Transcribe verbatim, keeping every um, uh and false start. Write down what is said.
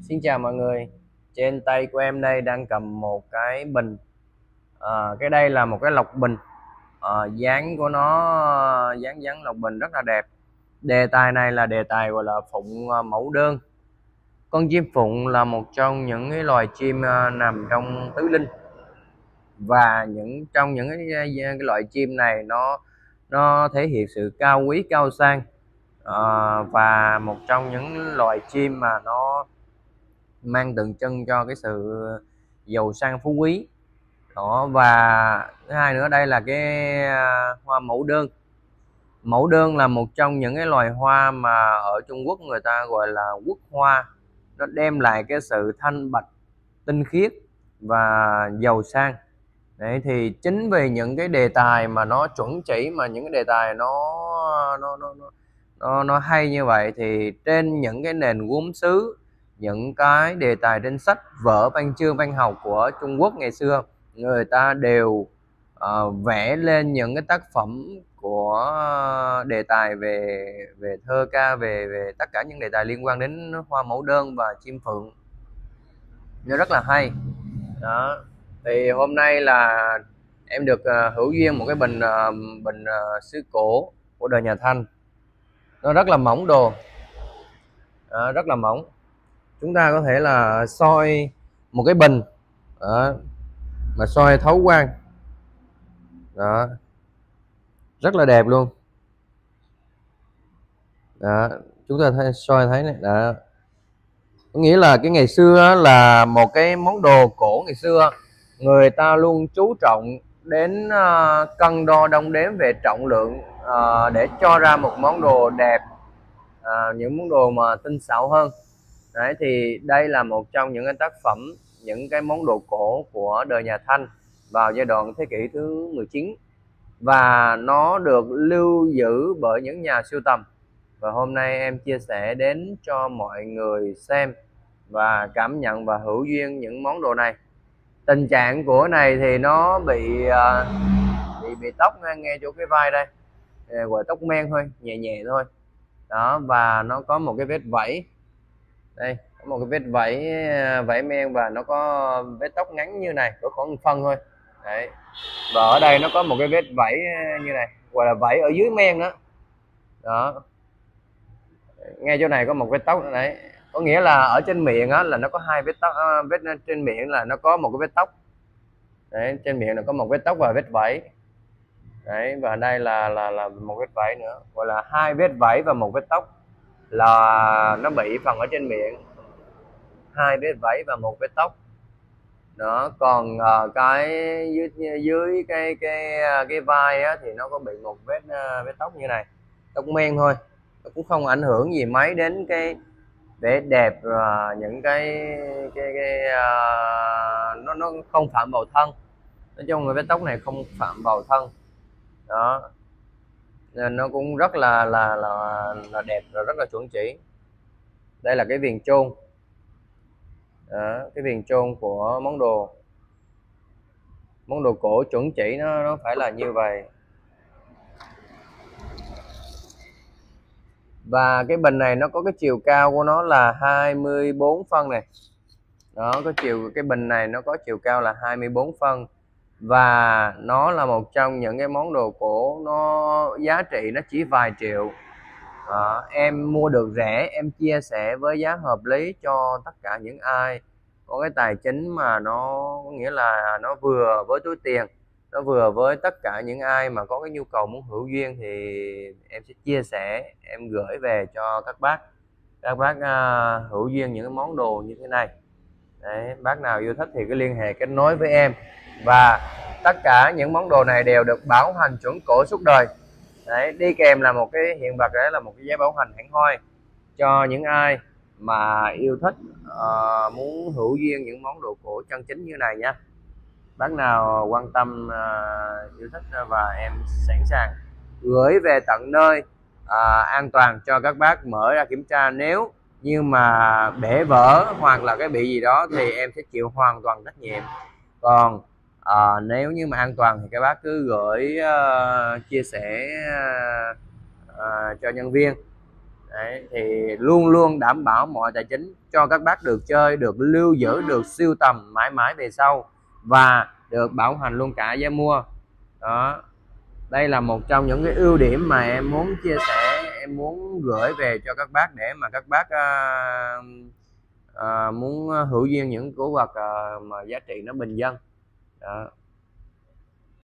Xin chào mọi người. Trên tay của em đây đang cầm một cái bình. À, cái đây là một cái lọc bình. À, dáng của nó dáng dáng lọc bình rất là đẹp. Đề tài này là đề tài gọi là phụng à, mẫu đơn. Con chim phụng là một trong những cái loài chim à, nằm trong tứ linh, và những trong những cái, cái loại chim này nó nó thể hiện sự cao quý cao sang, à, và một trong những loài chim mà nó mang tượng trưng cho cái sự giàu sang phú quý đó. Và thứ hai nữa, đây là cái à, hoa mẫu đơn. Mẫu đơn là một trong những cái loài hoa mà ở Trung Quốc người ta gọi là quốc hoa. Nó đem lại cái sự thanh bạch, tinh khiết và giàu sang. Đấy, thì chính vì những cái đề tài mà nó chuẩn chỉ, mà những cái đề tài nó nó nó nó nó, nó hay như vậy, thì trên những cái nền gốm sứ, những cái đề tài trên sách vở văn chương văn học của Trung Quốc ngày xưa, người ta đều uh, vẽ lên những cái tác phẩm của đề tài về về thơ ca, về về tất cả những đề tài liên quan đến hoa mẫu đơn và chim phượng. Nó rất là hay đó. Thì hôm nay là em được uh, hữu duyên một cái bình uh, bình uh, sứ cổ của đời nhà Thanh. Nó rất là mỏng đồ, đó, rất là mỏng. Chúng ta có thể là soi một cái bình đó, mà soi thấu quang đó, rất là đẹp luôn đó. Chúng ta thấy, soi thấy này đó, có nghĩa là cái ngày xưa là một cái món đồ cổ ngày xưa, người ta luôn chú trọng đến uh, cân đo đong đếm về trọng lượng, uh, để cho ra một món đồ đẹp, uh, những món đồ mà tinh xảo hơn. Đấy, thì đây là một trong những cái tác phẩm, những cái món đồ cổ của đời nhà Thanh vào giai đoạn thế kỷ thứ mười chín, và nó được lưu giữ bởi những nhà sưu tầm. Và hôm nay em chia sẻ đến cho mọi người xem và cảm nhận và hữu duyên những món đồ này. Tình trạng của này thì nó bị uh, bị bị tóc ngay, ngay chỗ cái vai đây, gọi tóc men thôi, nhẹ nhẹ thôi đó. Và nó có một cái vết vẫy đây, có một cái vết vẫy vẫy men, và nó có vết tóc ngắn như này, có khoảng một phân thôi đấy. Và ở đây nó có một cái vết vẫy như này, gọi là vẫy ở dưới men đó đó. Ngay chỗ này có một vết tóc nữa đấy, có nghĩa là ở trên miệng á, là nó có hai vết tóc, vết trên miệng là nó có một cái vết tóc đấy, trên miệng là có một vết tóc và vết vẫy đấy. Và đây là là là một vết vẫy nữa, gọi là hai vết vẫy và một vết tóc, là nó bị phần ở trên miệng, hai vết vẫy và một vết tóc đó. Còn uh, cái dưới dưới cái cái cái vai á, thì nó có bị một vết uh, vết tóc như này, tóc men thôi, nó cũng không ảnh hưởng gì mấy đến cái vẻ đẹp và những cái cái, cái uh, nó nó không phạm vào thân. Nói chung là vết tóc này không phạm vào thân đó, nên nó cũng rất là là là, là đẹp và rất là chuẩn chỉ. Đây là cái viền chôn đó, cái viền chôn của món đồ món đồ cổ chuẩn chỉ, nó nó phải là như vậy. Và cái bình này nó có cái chiều cao của nó là hai mươi bốn phân này đó. Có chiều cái bình này nó có chiều cao là hai mươi bốn phân, và nó là một trong những cái món đồ cổ nó giá trị nó chỉ vài triệu. À, em mua được rẻ, em chia sẻ với giá hợp lý cho tất cả những ai có cái tài chính mà nó có nghĩa là nó vừa với túi tiền, nó vừa với tất cả những ai mà có cái nhu cầu muốn hữu duyên, thì em sẽ chia sẻ, em gửi về cho các bác các bác uh, hữu duyên những cái món đồ như thế này. Đấy, bác nào yêu thích thì cứ liên hệ kết nối với em, và tất cả những món đồ này đều được bảo hành chuẩn cổ suốt đời. Đấy, đi kèm là một cái hiện vật, đấy là một cái giấy bảo hành hẳn hoi cho những ai mà yêu thích, uh, muốn hữu duyên những món đồ cổ chân chính như này nha. Bác nào quan tâm, uh, yêu thích, và em sẵn sàng gửi về tận nơi uh, an toàn cho các bác mở ra kiểm tra. Nếu như mà bể vỡ hoặc là cái bị gì đó thì em sẽ chịu hoàn toàn trách nhiệm. Còn à, nếu như mà an toàn thì các bác cứ gửi uh, chia sẻ uh, uh, cho nhân viên. Đấy, thì luôn luôn đảm bảo mọi tài chính chốt cho các bác được chơi, được lưu giữ, được sưu tầm mãi mãi về sau, và được bảo hành luôn cả giá mua. Đó, đây là một trong những cái ưu điểm mà em muốn chia sẻ, em muốn gửi về cho các bác để mà các bác à, à, muốn hữu duyên những cổ vật à, mà giá trị nó bình dân. Đó.